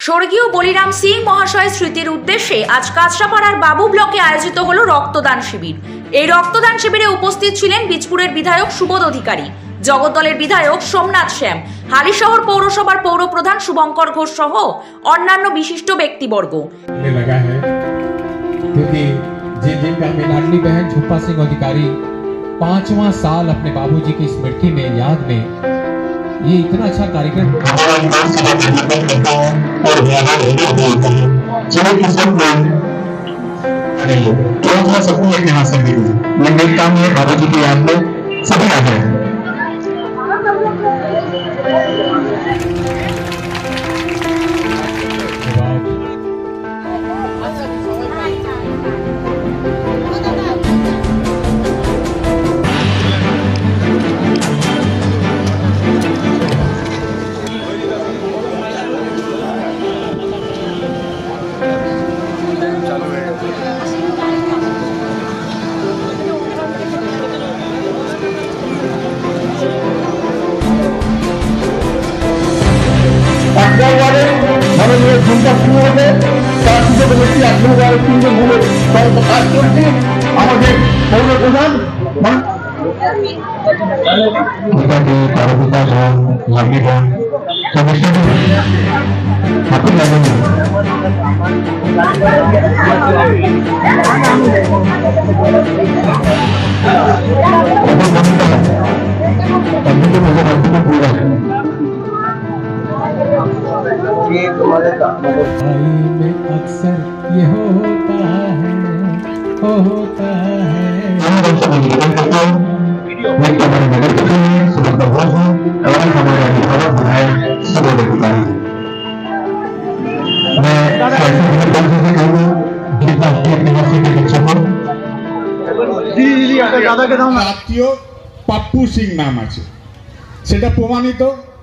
স্বর্গীয় বলিরাম সিং মহাশয় স্মৃতির উদ্দেশ্যে আজ কাঁচরাপাড়ার বাবু ব্লকে আয়োজিত হলো রক্তদান শিবির। এই রক্তদান শিবিরে উপস্থিত ছিলেন বীজপুরের বিধায়ক সুবোধ অধিকারী, জগদ্দলের বিধায়ক সোমনাথ শ্যাম, হালিশহর পৌরসভার পৌরপ্রধান শুভঙ্কর ঘোষ সহ অন্যান্য বিশিষ্ট ব্যক্তিবর্গ। लाडली बहन झुप्पा सिंह अधिकारी 5वां साल अपने बाबूजी की स्मृति में याद में ये इतना अच्छा कार्यक्रम बाबूजी की याद में सभी आ गए। মাননীয় ঘন্টা শুরু হবে তার হিসেবে ব্যক্তি আগ্রহ তিনজন মূলে কাজ করছে আমাদের পৌরপ্রধান में अक्सर ये होता है আত্মীয় পাপ্পু সিং নাম আছে, সেটা প্রমাণিত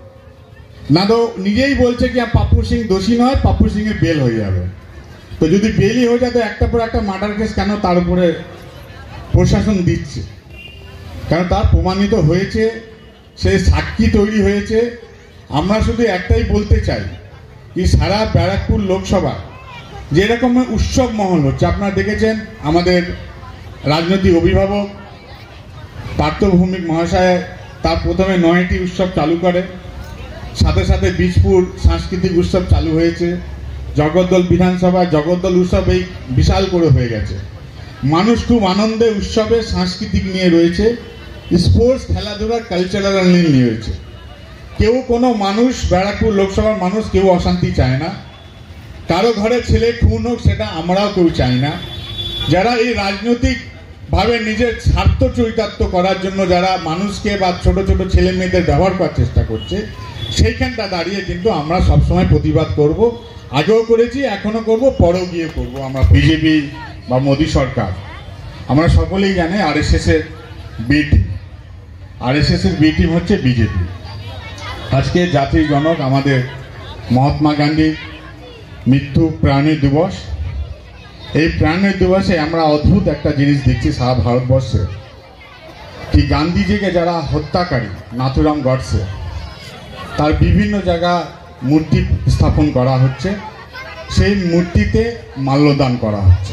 না তো নিজেই বলছে কি পাপ্পু সিং দোষী নয়, পাপ্পু সিং এর বেল হয়ে যাবে। তো যদি বেলই হয়ে যায় তো একটা পর একটা মার্ডার কেস কেন তার উপরে প্রশাসন দিচ্ছে? কারণ তার প্রমাণিত হয়েছে, সে সাক্ষী তৈরি হয়েছে। আমরা শুধু একটাই বলতে চাই কি সারা ব্যারাকপুর লোকসভা যেরকম উৎসব মহল হচ্ছে, আপনারা দেখেছেন আমাদের রাজনৈতিক অভিভাবক পার্থভৌমিক মহাশয় তার প্রথমে 9টি উৎসব চালু করে, সাথে সাথে বীজপুর সাংস্কৃতিক উৎসব চালু হয়েছে, জগদ্দল বিধানসভা জগদ্দল উৎসব এই বিশাল করে হয়ে গেছে। মানুষ খুব আনন্দে উৎসবে সাংস্কৃতিক নিয়ে রয়েছে, স্পোর্টস খেলাধুলার কালচারাল নিয়ে রয়েছে। কেউ কোনো মানুষ ব্যারাকপুর লোকসভার মানুষ কেউ অশান্তি চায় না, কারো ঘরে ছেলে খুন হোক সেটা আমরাও কেউ চাই না। যারা এই রাজনৈতিকভাবে নিজের স্বার্থ চরিতার্থ করার জন্য যারা মানুষকে বা ছোট ছোট ছেলে মেয়েদের ব্যবহার করার চেষ্টা করছে, সেইখানটা দাঁড়িয়ে কিন্তু আমরা সবসময় প্রতিবাদ করব, আগেও করেছি, এখনো করব, পরেও গিয়ে করব। আমরা বিজেপি বা মোদী সরকার আমরা সকলেই জানি আরএসএস এর বি টিম, আরএসএস এর বি টিম হচ্ছে বিজেপি। আজকে জাতির জনক আমাদের মহাত্মা গান্ধীর মৃত্যু প্রাণী দিবস। এই প্রাণী দিবসে আমরা অদ্ভুত একটা জিনিস দেখছি সারা ভারতবর্ষে, কি গান্ধীজিকে যারা হত্যাকারী নাথুরাম গডসে তার বিভিন্ন জায়গা মূর্তি স্থাপন করা হচ্ছে, সেই মূর্তিতে মাল্যদান করা হচ্ছে।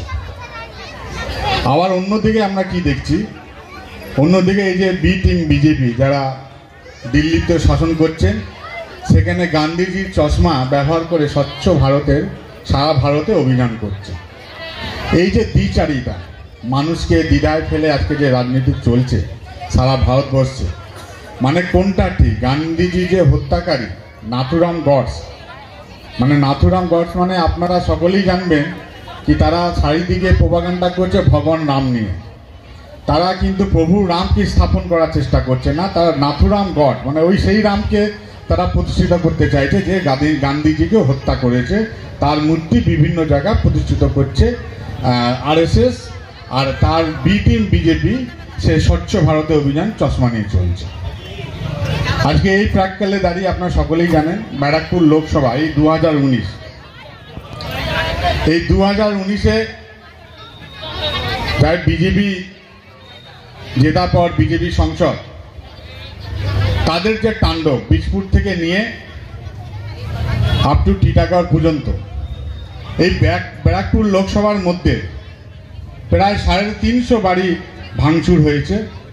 আবার অন্যদিকে আমরা কি দেখছি, অন্যদিকে এই যে বি টিম বিজেপি যারা দিল্লিতে শাসন করছেন, সেখানে গান্ধীজির চশমা ব্যবহার করে স্বচ্ছ ভারতের সারা ভারতে অভিযান করছে। এই যে দ্বিচারিতা, মানুষকে দ্বিধায় ফেলে আজকে যে রাজনীতি চলছে সারা ভারতবর্ষে, মানে কোনটা ঠিক? গান্ধীজি যে হত্যাকারী নাথুরাম গডস, মানে নাথুরাম গডস মানে আপনারা সকলেই জানবেন কি তারা চারিদিকে প্রোপাগান্ডা করছে ভগবান রাম নিয়ে। তারা কিন্তু প্রভু রামকে স্থাপন করার চেষ্টা করছে না, তারা নাথুরাম গড মানে ওই সেই রামকে তারা প্রতিষ্ঠিত করতে চাইছে যে গান্ধীজিকে হত্যা করেছে, তার মূর্তি বিভিন্ন জায়গায় প্রতিষ্ঠিত করছে আরএসএস। আর তার বি টিম বিজেপি সে স্বচ্ছ ভারতে অভিযান চশমা নিয়ে চলছে। আজকে এই প্রাককালে দাঁড়িয়ে আপনারা সকলেই জানেন ব্যারাকপুর লোকসভা এই 2019 এই 2019-এ তাই বিজেপি জেতার পর বিজেপি সংসদ তাদের যে তাণ্ডব বীজপুর থেকে নিয়ে আপ টু টিটাগড় পর্যন্ত এই ব্যারাকপুর লোকসভার মধ্যে প্রায় 350 বাড়ি ভাঙচুর হয়েছে,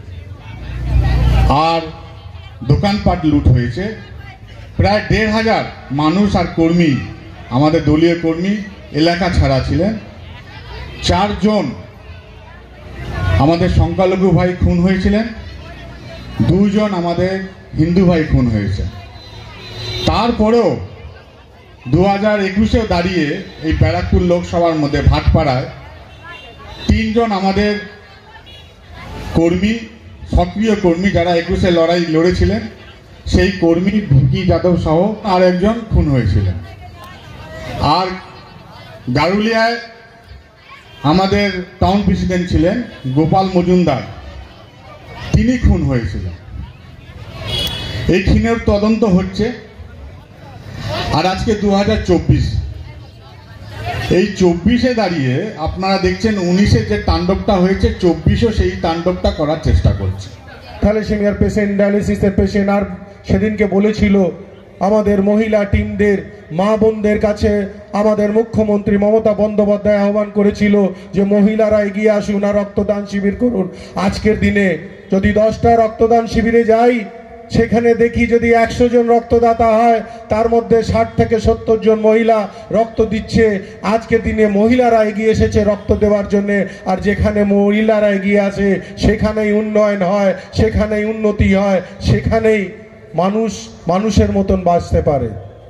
আর দোকানপাট লুট হয়েছে। প্রায় 1500 মানুষ আর কর্মী, আমাদের দলীয় কর্মী এলাকা ছাড়া ছিলেন। 4 জন আমাদের সংখ্যালঘু ভাই খুন হয়েছিলেন, 2 জন আমাদের হিন্দু ভাই খুন হয়েছে। তারপরেও 2021-এও দাঁড়িয়ে এই ব্যারাকপুর লোকসভার মধ্যে ভাটপাড়ায় 3 জন আমাদের কর্মী, সক্রিয় কর্মী যারা 21-এ লড়াই লড়েছিলেন, সেই কর্মী ভিকি যাদব সহ আর একজন খুন হয়েছিলেন। আর গারুলিয়ায় আমাদের টাউন প্রেসিডেন্ট ছিলেন গোপাল মজুমদার, তিনি খুন হয়েছিলেন। এই খুনের তদন্ত হচ্ছে। আর আজকে 2024, এই 24-এ দাঁড়িয়ে আপনারা দেখছেন 19-এ যে তাণ্ডবটা হয়েছে, 24-ও সেই তাণ্ডবটা করার চেষ্টা করছে। থ্যালাসেমিয়ার পেশেন্ট, ডায়ালিসিসের পেশেন্ট, আর সেদিনকে বলেছিল আমাদের মহিলা টিমদের, মা বোনদের কাছে আমাদের মুখ্যমন্ত্রী মমতা বন্দ্যোপাধ্যায় আহ্বান করেছিল যে মহিলারা এগিয়ে আসুন আর রক্তদান শিবির করুন। আজকের দিনে যদি 10টা রক্তদান শিবিরে যাই, সেখানে দেখি যদি 100 জন রক্তদাতা হয়, তার মধ্যে 60 থেকে 70 জন মহিলা রক্ত দিচ্ছে। আজকের দিনে মহিলারা এগিয়ে এসেছে রক্ত দেওয়ার জন্য। আর যেখানে মহিলারা এগিয়ে আসে সেখানেই উন্নয়ন হয়, সেখানেই উন্নতি হয়, সেখানেই মানুষ মানুষের মতন বাঁচতে পারে।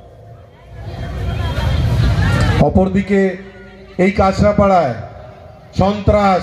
অপরদিকে এই কাঁচরাপাড়ায় সন্ত্রাস,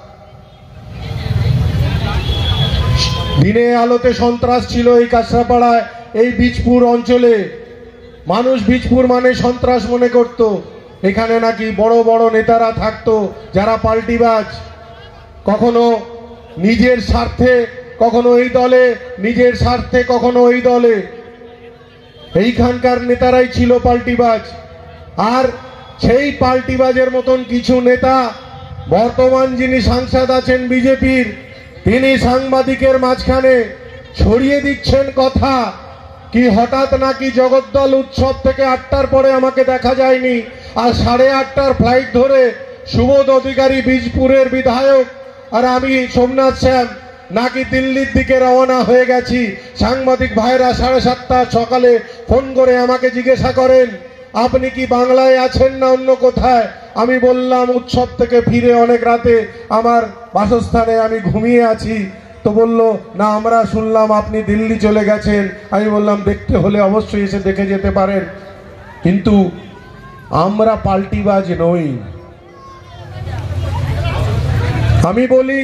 দিনে আলোতে সন্ত্রাস ছিল এই কাঁচরাপাড়ায়, এই বীজপুর অঞ্চলে। মানুষ বীজপুর মানে সন্ত্রাস মনে করত। এখানে নাকি বড় বড় নেতারা থাকতো যারা পাল্টিবাজ, কখনো নিজের স্বার্থে, কখনো এই দলে, নিজের স্বার্থে কখনো এই দলে। এইখানকার নেতারাই ছিল পাল্টিবাজ। আর সেই পাল্টিবাজের মতন কিছু নেতা বর্তমান যিনি সাংসদ আছেন বিজেপির, তিনি সাংবাদিকের মাঝখানে ছড়িয়ে দিচ্ছেন কথা কি হঠাৎ নাকি জগদ্দল উৎসব থেকে 8টার পরে আমাকে দেখা যায়নি, আর 8:30টার ফ্লাইট ধরে সুবোধ অধিকারী বীজপুরের বিধায়ক আর আমি সোমনাথ শ্যাম নাকি দিল্লির দিকে রওনা হয়ে গেছি। সাংবাদিক ভাইরা 7:30 সকালে ফোন করে আমাকে জিজ্ঞাসা করেন আপনি কি বাংলায় আছেন না অন্য কোথায়। আমি বললাম উৎসব থেকে ফিরে অনেক রাতে আমার বাসস্থানে আমি ঘুমিয়ে আছি। তো বলল না, আমরা শুনলাম আপনি দিল্লি চলে গেছেন। আমি বললাম দেখতে হলে অবশ্যই এসে দেখে যেতে পারেন, কিন্তু আমরা পাল্টিবাজ নই। আমি বলি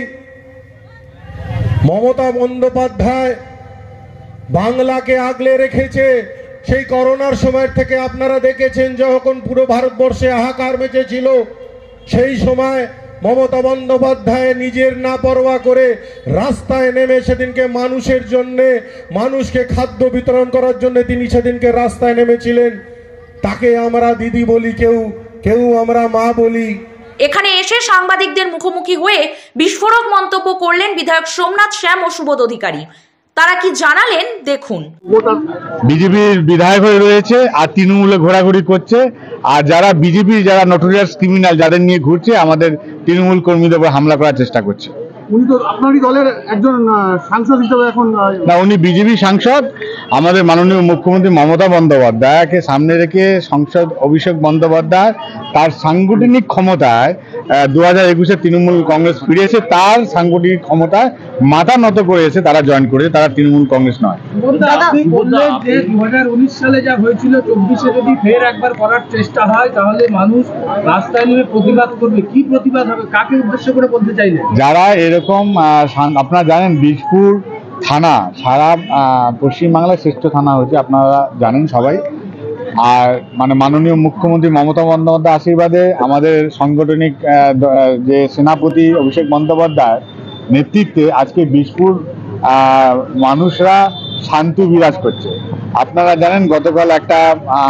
মমতা বন্দ্যোপাধ্যায় বাংলাকে আগলে রেখেছে। সেই করোনার সময় থেকে আপনারা দেখেছেন যখন পুরো ভারতবর্ষে হাহাকার মেচেছিল, সেই সময় মমতা বন্দ্যোপাধ্যায় নিজের না পরোয়া করে রাস্তায় নেমে সেদিনকে মানুষের জন্য, মানুষকে খাদ্য বিতরণ করার জন্য তিনি সেদিনকে রাস্তায় নেমেছিলেন। তাকে আমরা দিদি বলি, কেউ কেউ আমরা মা বলি। এখানে এসে সাংবাদিকদের মুখোমুখি হয়ে বিস্ফোরক মন্তব্য করলেন বিধায়ক সোমনাথ শ্যাম ও সুবোধ অধিকারী। তারা কি জানালেন দেখুন। বিজেপির বিধায়ক হয়ে রয়েছে আর তৃণমূলে ঘোরাঘুরি করছে, আর যারা বিজেপি, যারা নটোরিয়াস ক্রিমিনাল, যাদের নিয়ে ঘুরছে, আমাদের তৃণমূল কর্মীদের উপর হামলা করার চেষ্টা করছে। উনি তো আপনারই দলের একজন সাংসদ হিসেবে এখন না, উনি বিজেপি সাংসদ। আমাদের মাননীয় মুখ্যমন্ত্রী মমতা বন্দ্যোপাধ্যায়কে সামনে রেখে সংসদ অভিষেক বন্দ্যোপাধ্যায় তার সাংগঠনিক ক্ষমতায় 2021-এ তৃণমূল কংগ্রেস ফিরেছে, তার সাংগঠনিক ক্ষমতায় মাথা নত করে এসে তারা জয়েন করেছে, তারা তৃণমূল কংগ্রেস নয়। আপনি বললেন যে 2019 সালে যা হয়েছিল 24-এ যদি ফের একবার করার চেষ্টা হয় তাহলে মানুষ রাস্তায় নেমে প্রতিবাদ করবে। কি প্রতিবাদ হবে, কাকে উদ্দেশ্য করে বলতে চাইলেন? যারা এরকম, আপনারা জানেন বীজপুর থানা সারা পশ্চিমবাংলার শ্রেষ্ঠ থানা হয়েছে, আপনারা জানেন সবাই। আর মানে মাননীয় মুখ্যমন্ত্রী মমতা বন্দ্যোপাধ্যায় আশীর্বাদে আমাদের সাংগঠনিক যে সেনাপতি অভিষেক বন্দ্যোপাধ্যায় নেতৃত্বে আজকে বীজপুর মানুষরা শান্তি বিরাজ করছে। আপনারা জানেন গতকাল একটা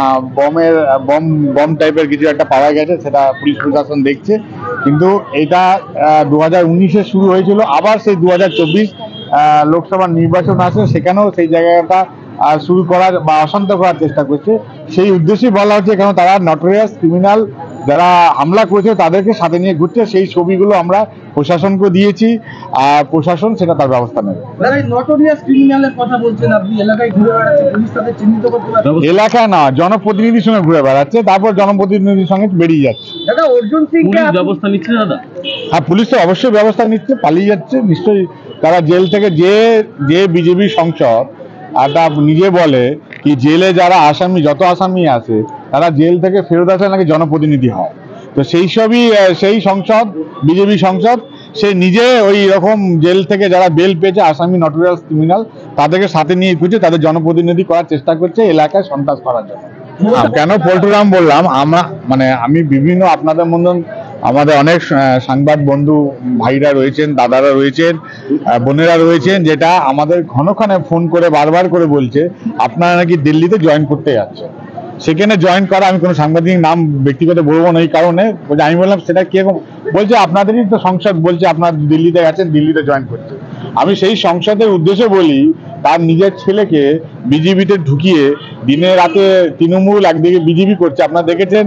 বম টাইপের কিছু একটা পাওয়া গেছে, সেটা পুলিশ প্রশাসন দেখছে, কিন্তু এটা 2019-এ শুরু হয়েছিল। আবার সেই 2024 লোকসভা নির্বাচন আছে, সেখানেও সেই জায়গাটা শুরু করার বা অশান্ত করার চেষ্টা করছে। সেই উদ্দেশ্যেই বলা হচ্ছে, কারণ তারা নটোরিয়াস ক্রিমিনাল যারা হামলা করেছে তাদেরকে সাথে নিয়ে ঘুরছে। সেই ছবিগুলো আমরা প্রশাসনকে দিয়েছি, আর প্রশাসন সেটা তার ব্যবস্থা নেবে। নটোরিয়াস ক্রিমিনালের কথা বলছেন আপনি, এলাকায় ঘুরে বেড়াচ্ছে, পুলিশ তাদের চিহ্নিত করতে পারছে? এলাকায় না, জনপ্রতিনিধির সঙ্গে ঘুরে বেড়াচ্ছে, তারপর জনপ্রতিনিধির সঙ্গে বেরিয়ে যাচ্ছে। দাদা, অর্জুন সিংকে ব্যবস্থা নিচ্ছে দাদা? হ্যাঁ, পুলিশ তো অবশ্যই ব্যবস্থা নিচ্ছে, পালিয়ে যাচ্ছে নিশ্চয়ই। তারা জেল থেকে যে বিজেপি সংসদ তা নিজে বলে কি জেলে যারা আসামি, যত আসামি আছে তারা জেল থেকে ফেরত আসলে নাকি জনপ্রতিনিধি হয়। তো সেই সংসদ, বিজেপি সংসদ, সে নিজে ওই রকম জেল থেকে যারা বেল পেয়েছে আসামি, নটোরিয়াস ক্রিমিনাল, তাদেরকে সাথে নিয়ে ঘুরছে, তাদের জনপ্রতিনিধি করার চেষ্টা করছে এলাকায় সন্ত্রাস করার জন্য। কেন পল্টুরাম বললাম, আমি বিভিন্ন আপনাদের মতন আমাদের অনেক সাংবাদ বন্ধু ভাইরা রয়েছেন, দাদারা রয়েছেন, বোনেরা রয়েছেন, যেটা আমাদের ঘনক্ষণে ফোন করে বারবার করে বলছে আপনারা নাকি দিল্লিতে জয়েন করতে যাচ্ছেন। সেখানে জয়েন করা, আমি কোনো সাংবাদিক নাম ব্যক্তিগত বলবো না এই কারণে, আমি বললাম সেটা কিরকম, বলছে আপনাদেরই তো সংসদ বলছে আপনারা দিল্লিতে গেছেন, দিল্লিতে জয়েন করতে। আমি সেই সংসদের উদ্দেশ্যে বলি, তার নিজের ছেলেকে বিজেপিতে ঢুকিয়ে দিনে রাতে তৃণমূল একদিকে বিজেপি করছে। আপনারা দেখেছেন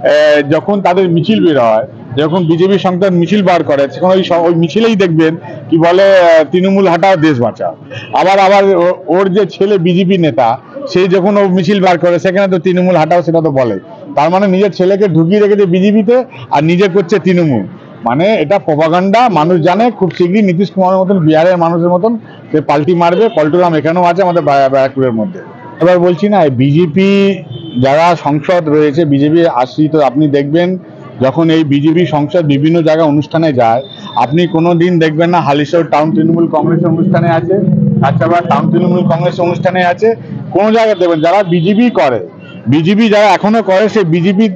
যখন তাদের মিছিল বের হয়, যখন বিজেপি সংসদ মিছিল বার করে, সেখানে ওই মিছিলেই দেখবেন কি বলে, তৃণমূল হাটাও দেশ বাঁচাও। আবার ওর যে ছেলে বিজেপি নেতা, সেই যখন ও মিছিল বার করে সেখানে তো তৃণমূল হাটাও, সেটা তো বলে। তার মানে নিজের ছেলেকে ঢুকিয়ে রেখেছে বিজেপিতে আর নিজে করছে তৃণমূল। মানে এটা প্রপাগান্ডা। মানুষ জানে খুব শীঘ্রই নীতিশ কুমারের মতন, বিহারের মানুষের মতন সে পাল্টি মারবে। পল্টুরাম এখানেও আছে আমাদের ব্যারাকপুরের মধ্যে। এবার বলছি না, বিজেপি যারা সংসদ রয়েছে, বিজেপি আশ্রিত, আপনি দেখবেন যখন এই বিজেপি সংসদ বিভিন্ন জায়গায় অনুষ্ঠানে যায়, আপনি কোনো দিন দেখবেন না হালিশহর টাউন তৃণমূল কংগ্রেসের অনুষ্ঠানে আছে, কাছাড় টাউন তৃণমূল কংগ্রেসের অনুষ্ঠানে আছে, কোনো জায়গায় দেখবেন যারা বিজেপি করে, বিজেপি যারা এখনো করে, সেই বিজেপি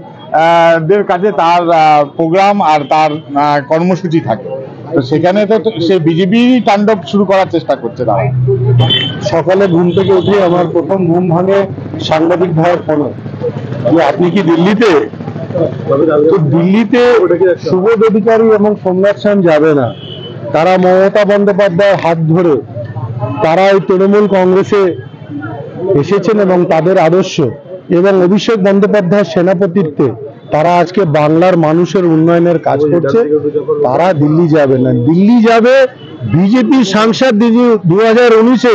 দের কাছে তার প্রোগ্রাম আর তার কর্মসূচি থাকে। তো সেখানে তো সে বিজেপি তাণ্ডব শুরু করার চেষ্টা করছে তারা। সকালে ঘুম থেকে উঠে আমার প্রথম ঘুম ভাঙে সাংবাদিক ভাইয়ের ফোনে, যে আপনি কি দিল্লিতে? তো দিল্লিতে সুবোধ অধিকারী এবং সোমনাথ সেন যাবে না, তারা মমতা বন্দ্যোপাধ্যায়ের হাত ধরে তারা এই তৃণমূল কংগ্রেসে এসেছেন এবং তাদের আদর্শ এবং অভিষেক বন্দ্যোপাধ্যায়ের সেনাপতিত্বে তারা আজকে বাংলার মানুষের উন্নয়নের কাজ করছে। তারা দিল্লি যাবে না, দিল্লি যাবে বিজেপি সাংসদ 2019-এ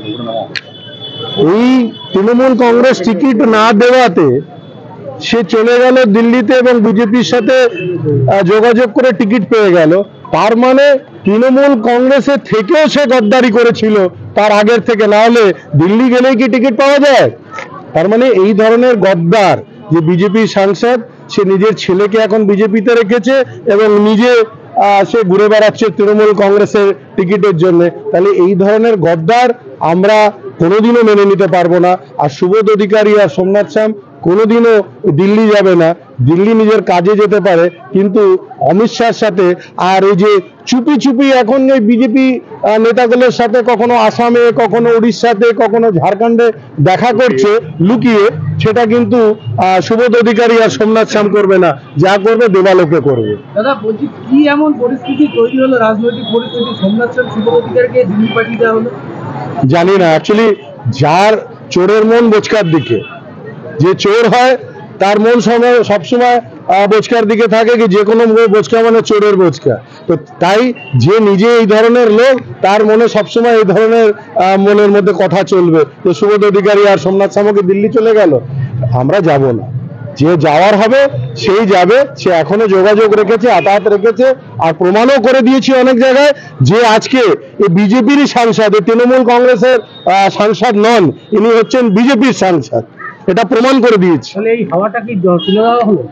এই তৃণমূল কংগ্রেস টিকিট না দেওয়াতে সে চলে গেল দিল্লিতে এবং বিজেপির সাথে যোগাযোগ করে টিকিট পেয়ে গেল। তার মানে তৃণমূল কংগ্রেসের থেকেও সে গদ্দারি করেছিল তার আগের থেকে, না হলে দিল্লি গেলেই কি টিকিট পাওয়া যায়? তার মানে এই ধরনের গদ্দার যে বিজেপির সাংসদ, সে নিজের ছেলেকে এখন বিজেপিতে রেখেছে এবং নিজে সে ঘুরে বেড়াচ্ছে তৃণমূল কংগ্রেসের টিকিটের জন্য। তাহলে এই ধরনের গদ্দার আমরা কোনোদিনও মেনে নিতে পারবো না। আর সুবোধ অধিকারী আর সোমনাথ সেন কোনোদিনও দিল্লি যাবে না। দিল্লি নিজের কাজে যেতে পারে, কিন্তু অমিত শাহর সাথে আর এই যে চুপি চুপি এখন এই বিজেপি নেতাগুলোর সাথে কখনো আসামে, কখনো উড়িষ্যাতে, কখনো ঝাড়খণ্ডে দেখা করছে লুকিয়ে, সেটা কিন্তু সুবোধ অধিকারী আর সোমনাথ সেন করবে না, যা করবে দেবালোকে করবে। দাদা বলছি, কি এমন পরিস্থিতি তৈরি হলো, রাজনৈতিক পরিস্থিতি, সোমনাথ সেন সুবোধ অধিকারীকে দিল্লি পাঠিয়ে দেওয়া হলো? জানি না, অ্যাকচুয়ালি যার চোরের মন বোচকার দিকে, যে চোর হয় তার মন সবসময় বোচকার দিকে থাকে, কি যে কোনো বোচকা মানে চোরের বোচকা। তো তাই যে নিজে এই ধরনের লোক, তার মনে সবসময় এই ধরনের মনের মধ্যে কথা চলবে। তো সুবোধ অধিকারী আর সোমনাথ সেনকে দিল্লি চলে গেল, আমরা যাব না। যে যাওয়ার হবে সেই যাবে, সে এখনো যোগাযোগ রেখেছে, আতায়াত রেখেছে, আর প্রমাণও করে দিয়েছি অনেক জায়গায় যে আজকে এই বিজেপিরই সাংসদ, তৃণমূল কংগ্রেসের সাংসদ নন, ইনি হচ্ছেন বিজেপির সাংসদ, এটা প্রমাণ করে দিয়েছি। এই হাওয়াটা কি তুলে দেওয়া হলো?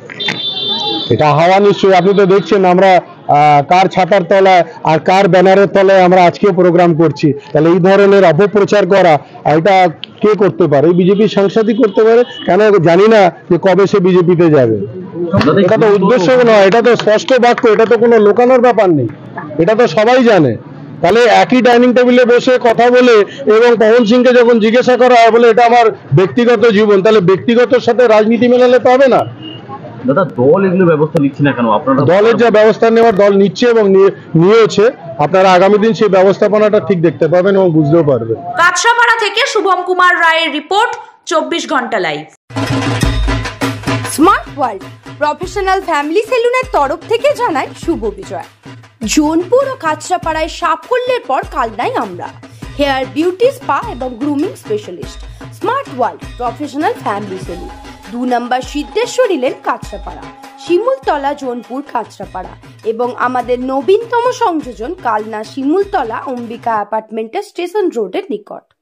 এটা হাওয়া নিশ্চয়ই, আপনি তো দেখছেন আমরা কার ছাতার তলায় আর কার ব্যানারের তলায় আমরা আজকে প্রোগ্রাম করছি। তাহলে এই ধরনের অপপ্রচার করা, এটা কে করতে পারে? বিজেপির সাংসদই করতে পারে। কেন জানি না যে কবে সে বিজেপিতে যাবে। এটা তো উদ্দেশ্য নয়, এটা তো স্পষ্ট বাক্য, এটা তো কোনো লোকানোর ব্যাপার নেই, এটা তো সবাই জানে। তাহলে একই ডাইনিং টেবিলে বসে কথা বলে এবং পবন সিংকে যখন জিজ্ঞাসা করা হয়, বলে এটা আমার ব্যক্তিগত জীবন, তাহলে ব্যক্তিগতর সাথে রাজনীতি মেলালে তো হবে না। দাদা দল এগুলো ব্যবস্থা নিচ্ছে না কেন? আপনারা দলের যা ব্যবস্থা নেওয়ার দল নিচ্ছে এবং নিয়েছে, আপনারা আগামী দিন সেই ব্যবস্থাপনাটা ঠিক দেখতে পাবেন এবং বুঝতেও পারবেন। কাছড়াপাড়া থেকে শুভম কুমার রায়ের রিপোর্ট, 24 ঘন্টা live. Smart World Professional Family সেলুনের তরফ থেকে জানাই শুভ বিজয়। জোনপুর ও কাছড়াপাড়ায় সাফল্যের পর কালনায় আমরা হেয়ার বিউটি স্পা এবং grooming specialist. Smart World Professional Family salon, 2 number Siddheshwari lane, Kachrapara, Shimultala, Jonpur, Kachrapara এবং আমাদের নবীনতম সংযোজন কালনা শিমুলতলা অম্বিকা অ্যাপার্টমেন্টের স্টেশন রোডের নিকট।